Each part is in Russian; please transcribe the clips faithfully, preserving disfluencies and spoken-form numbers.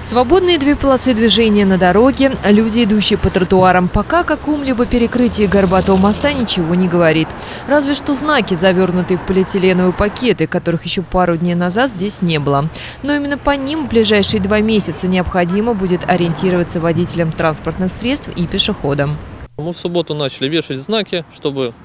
Свободные две полосы движения на дороге, люди, идущие по тротуарам. Пока о каком-либо перекрытии Горбатого моста ничего не говорит. Разве что знаки, завернутые в полиэтиленовые пакеты, которых еще пару дней назад здесь не было. Но именно по ним в ближайшие два месяца необходимо будет ориентироваться водителям транспортных средств и пешеходам. Мы в субботу начали вешать знаки, чтобы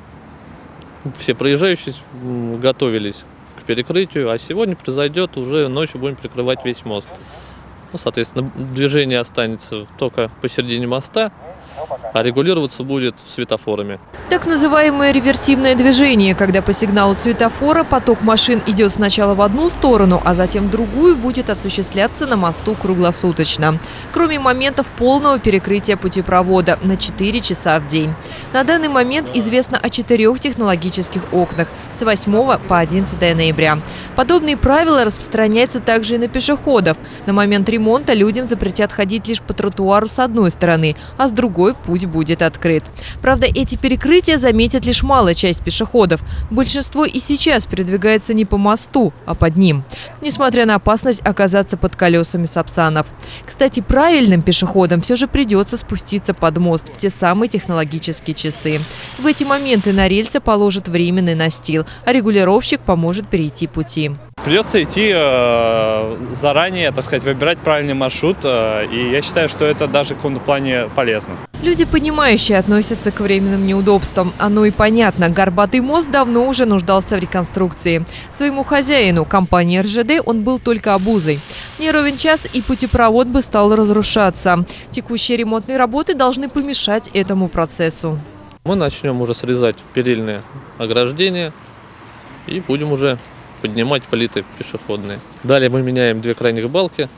все проезжающие готовились к перекрытию, а сегодня произойдет, уже ночью будем перекрывать весь мост. Ну, соответственно, движение останется только посередине моста, а регулироваться будет светофорами. Так называемое реверсивное движение, когда по сигналу светофора поток машин идет сначала в одну сторону, а затем в другую, будет осуществляться на мосту круглосуточно. Кроме моментов полного перекрытия путепровода на четыре часа в день. На данный момент известно о четырех технологических окнах с восьмого по одиннадцатое ноября. Подобные правила распространяются также и на пешеходов. На момент ремонта людям запретят ходить лишь по тротуару с одной стороны, а с другой путь будет открыт. Правда, эти перекрытия заметит лишь малая часть пешеходов. Большинство и сейчас передвигается не по мосту, а под ним, несмотря на опасность оказаться под колесами сапсанов. Кстати, правильным пешеходам все же придется спуститься под мост в те самые технологические часы. В эти моменты на рельсы положат временный настил, а регулировщик поможет перейти пути. Придется идти э, заранее, так сказать, выбирать правильный маршрут, э, и я считаю, что это даже в каком-то плане полезно. Люди, понимающие, относятся к временным неудобствам. Оно и понятно. Горбатый мост давно уже нуждался в реконструкции. Своему хозяину, компании эр жэ дэ, он был только обузой. Не ровен час, и путепровод бы стал разрушаться. Текущие ремонтные работы должны помешать этому процессу. Мы начнем уже срезать перильные ограждения и будем уже поднимать плиты пешеходные. Далее мы меняем две крайних балки,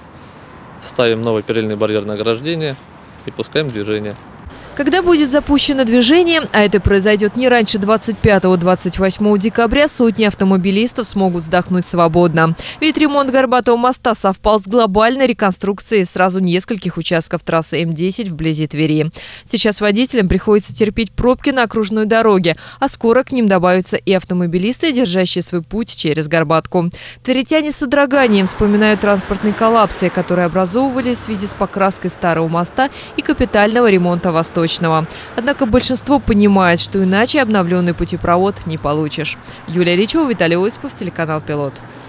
ставим новое перильное барьерное ограждение и пускаем движение. Когда будет запущено движение, а это произойдет не раньше двадцать пятого — двадцать восьмого декабря, сотни автомобилистов смогут вздохнуть свободно. Ведь ремонт Горбатого моста совпал с глобальной реконструкцией сразу нескольких участков трассы эм десять вблизи Твери. Сейчас водителям приходится терпеть пробки на окружной дороге, а скоро к ним добавятся и автомобилисты, держащие свой путь через Горбатку. Тверитяне с содроганием вспоминают транспортные коллапсы, которые образовывались в связи с покраской старого моста и капитального ремонта Восточного. Однако большинство понимает, что иначе обновленный путепровод не получишь. Юлия Ричева, Виталий Осипов, телеканал «Пилот».